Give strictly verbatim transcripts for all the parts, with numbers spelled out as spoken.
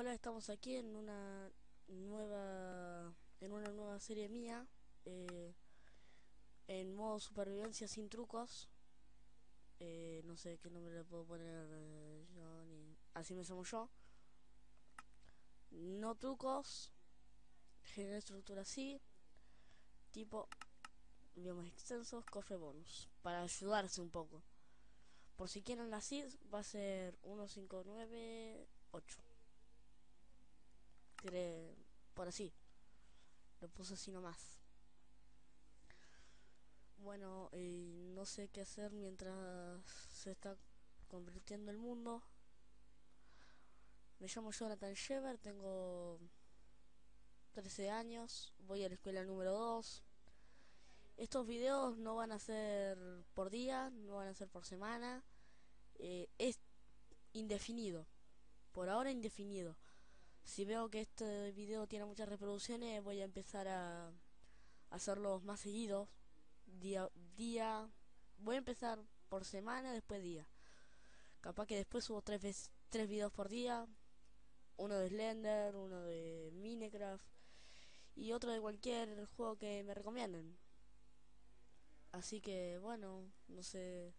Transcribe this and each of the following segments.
Hola, estamos aquí en una nueva en una nueva serie mía, eh, en modo supervivencia sin trucos. Eh, no sé qué nombre le puedo poner, eh, yo, ni... así me llamo yo. No trucos, generar estructura así, tipo biomas extensos, cofre bonus, para ayudarse un poco. Por si quieren la S I D, va a ser uno cinco nueve ocho. Por así, lo puse así nomás. Bueno, eh, no sé qué hacer mientras se está convirtiendo el mundo. Me llamo Jonathan Shever, tengo trece años, voy a la escuela número dos. Estos videos no van a ser por día, no van a ser por semana. Eh, es indefinido, por ahora indefinido. Si veo que este video tiene muchas reproducciones, voy a empezar a hacerlos más seguidos. Día, día. Voy a empezar por semana, después día. Capaz que después subo tres, veces, tres videos por día. Uno de Slender, uno de Minecraft y otro de cualquier juego que me recomienden. Así que bueno, no sé.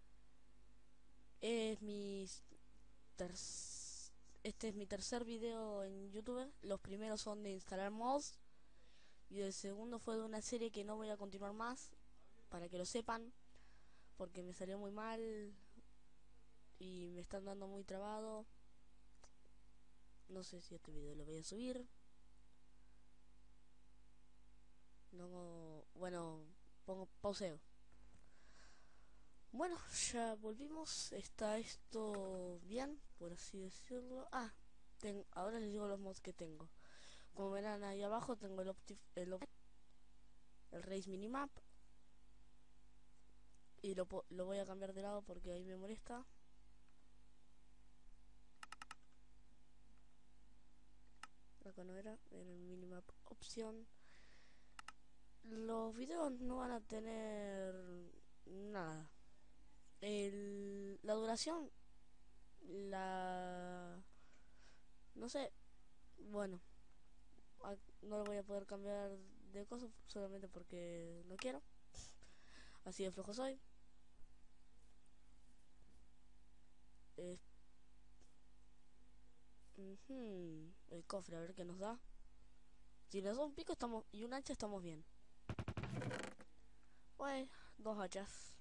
Es mi ter este es mi tercer video en YouTube. Los primeros son de instalar mods y el segundo fue de una serie que no voy a continuar más, para que lo sepan, porque me salió muy mal y me están dando muy trabado. No sé si este video lo voy a subir. No, bueno, pongo pauseo. Bueno, ya volvimos. Está esto bien, por así decirlo. Ah, ten, ahora les digo los mods que tengo. Como verán ahí abajo, tengo el Optif, el, Op el Race Minimap. Y lo, lo voy a cambiar de lado porque ahí me molesta. Acá no era, en el Minimap opción. Los videos no van a tener nada. El, la duración, la... no sé, bueno, no lo voy a poder cambiar de cosas solamente porque no quiero. Así de flojo soy. Eh, uh -huh. El cofre, a ver qué nos da. Si nos da un pico estamos y un hacha, estamos bien. Bueno, dos hachas.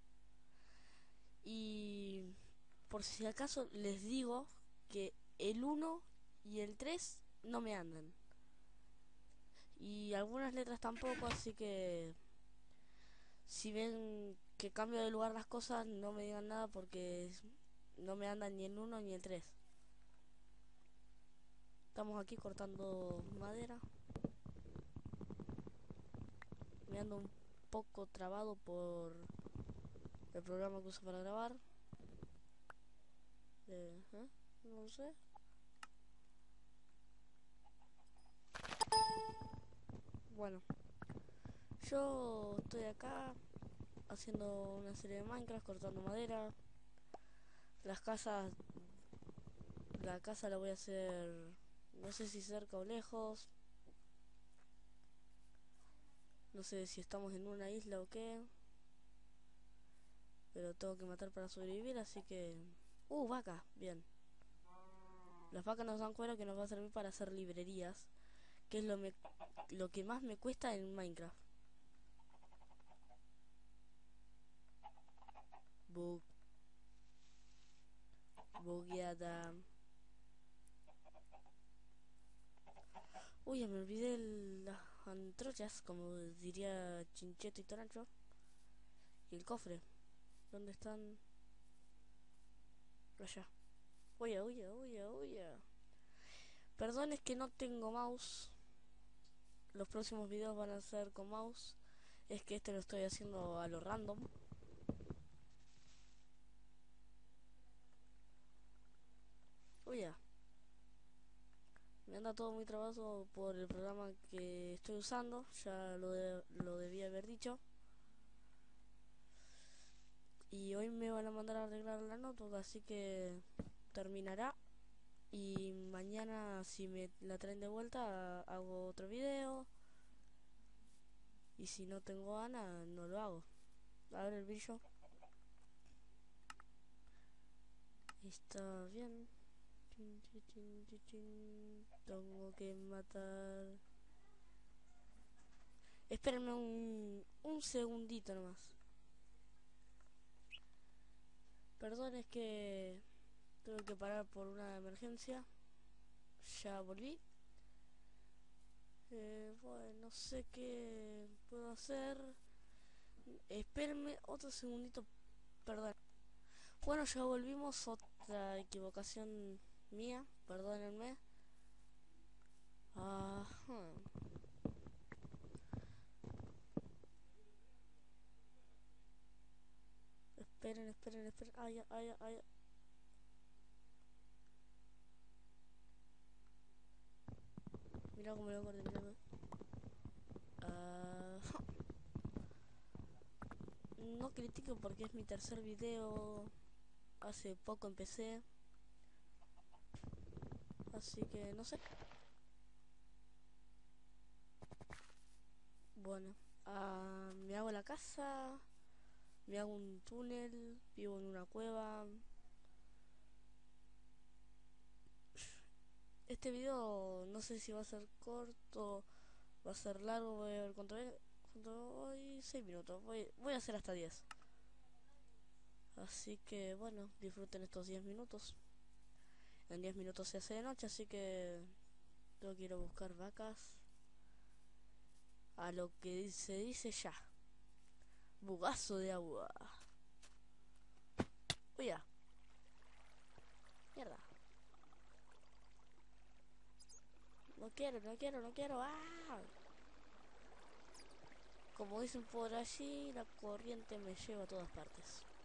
Y por si acaso les digo que el uno y el tres no me andan. Y algunas letras tampoco, así que si ven que cambio de lugar las cosas, no me digan nada porque no me andan ni el uno ni el tres. Estamos aquí cortando madera. Me ando un poco trabado por el programa que uso para grabar. Eh, ¿eh? No sé. Bueno, yo estoy acá haciendo una serie de Minecraft, cortando madera. Las casas, la casa la voy a hacer, no sé si cerca o lejos. No sé si estamos en una isla o qué. Pero tengo que matar para sobrevivir, así que... Uh, vaca, bien. Las vacas nos dan cuero que nos va a servir para hacer librerías, que es lo, me, lo que más me cuesta en Minecraft. Bug. Bugueada. Uy, ya me olvidé el, las antrochas, como diría Chincheto y Torancho. Y el cofre. ¿Dónde están? Allá. Uy, uy, uy, uy. Perdón, es que no tengo mouse. Los próximos videos van a ser con mouse. Es que este lo estoy haciendo a lo random. Uy, ya. Me anda todo muy trabajo por el programa que estoy usando. Ya lo, de, lo debía haber dicho. Y hoy me van a mandar a arreglar la notebook, así que terminará Y mañana, si me la traen de vuelta, hago otro video. Y si no tengo ganas, no lo hago. A ver el brillo. Está bien. Tengo que matar. Espérenme un, un segundito nomás. Perdón, es que tengo que parar por una emergencia. Ya volví. Eh, bueno, no sé qué puedo hacer. Espérenme otro segundito. Perdón. Bueno, ya volvimos. Otra equivocación mía. Perdónenme. Ajá. Esperen, esperen, esperen. Ay, ay, ay. Mira cómo lo corté, mira. Ajá. No critico porque es mi tercer video. Hace poco empecé. Así que no sé. Bueno. Uh, me hago la casa. Me hago un túnel. Vivo en una cueva. Este video no sé si va a ser corto. Va a ser largo. Voy a ver cuánto es. ¿Cuánto voy? seis minutos. Voy, voy a hacer hasta diez. Así que bueno, disfruten estos diez minutos. En diez minutos se hace de noche, así que tengo que ir a buscar vacas. A lo que se dice ya. Bugazo de agua. Uy, ya. Mierda. No quiero, no quiero, no quiero. ¡Ah! Como dicen por allí, la corriente me lleva a todas partes.